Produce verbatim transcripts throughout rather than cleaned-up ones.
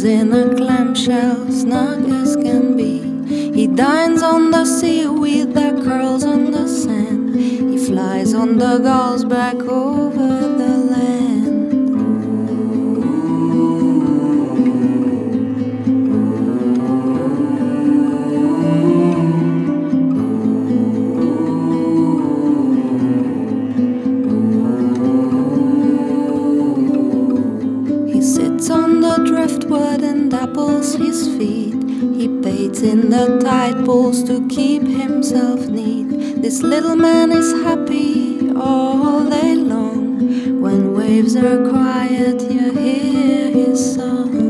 lives in a clamshell, snug as can be. He dines on the seaweed that curls on the sand. He flies on the gulls back over the land. He sits on the driftwood and dapples his feet. He bathes in the tide pools to keep himself neat. This little man is happy all day long. When waves are quiet, you hear his song.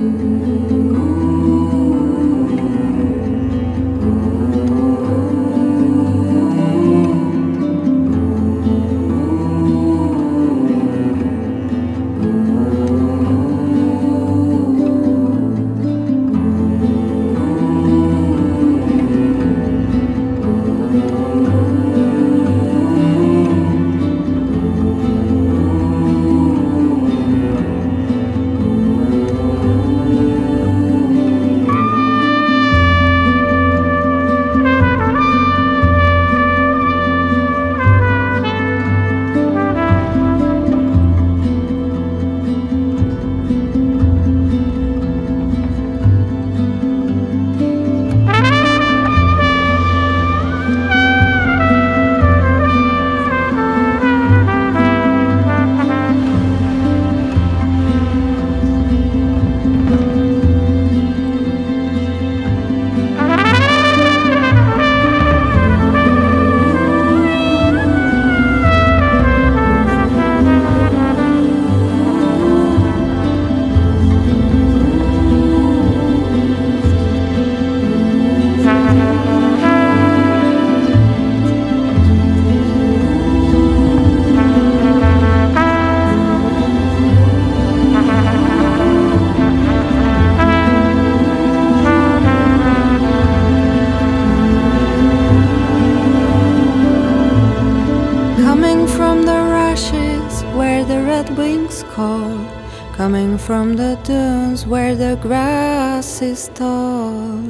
Wings call, coming from the dunes where the grass is tall.